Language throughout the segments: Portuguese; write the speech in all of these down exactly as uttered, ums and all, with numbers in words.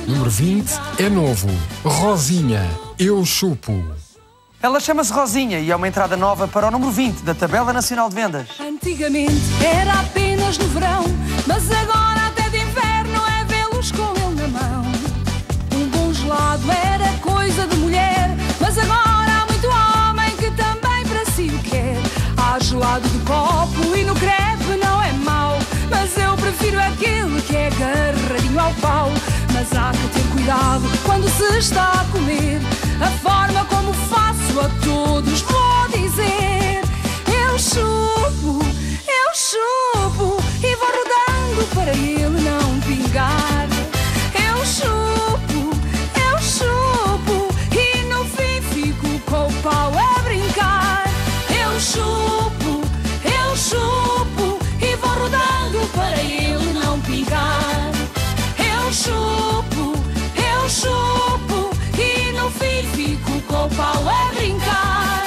Número vinte é novo. Rosinha, eu chupo. Ela chama-se Rosinha e é uma entrada nova para o número vinte da Tabela Nacional de Vendas. Antigamente era apenas no verão, mas agora até de inverno é vê-los com ele na mão. Um bom gelado era coisa de mulher, mas agora há muito homem que também para si o quer. Há gelado de copo e no crepe não é mau, mas eu prefiro aquele que é agarradinho ao pau. Mas há que ter cuidado quando se está a comer, a forma como faço a todos vou dizer. Eu chupo, eu chupo e vou rodando para ele não pingar. Eu chupo, eu chupo e no fim fico com o pau a brincar. Eu chupo, eu chupo e vou rodando para ele não pingar. Eu chupo, eu chupo e no fim fico com o pau a brincar.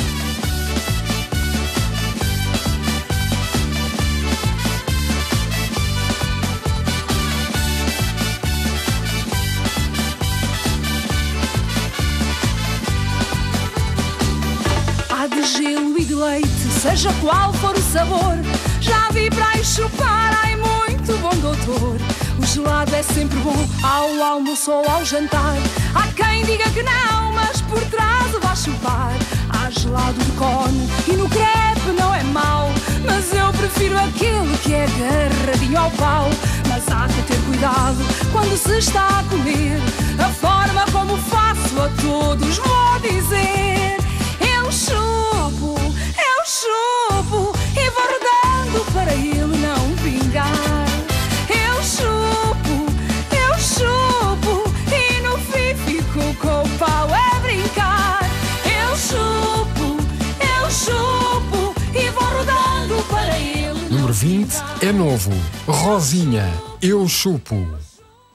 Há de gelo e de leite, seja qual for o sabor, já vi para aí chupar, ai muito bom doutor. O gelado é sempre bom ao almoço ou ao jantar. Há quem diga que não, mas por trás vai chupar. Há gelado de cone e no crepe não é mau, mas eu prefiro aquele que é agarradinho ao pau. Mas há que ter cuidado quando se está a comer, a forma como faço a todos vou dizer. Eu chupo, eu chupo e vou rodando para ele não pingar. Eu chupo, eu chupo e no fim fico com o pau a brincar. Eu chupo, eu chupo e vou rodando para ele. Número vinte é novo. Rosinha, eu chupo.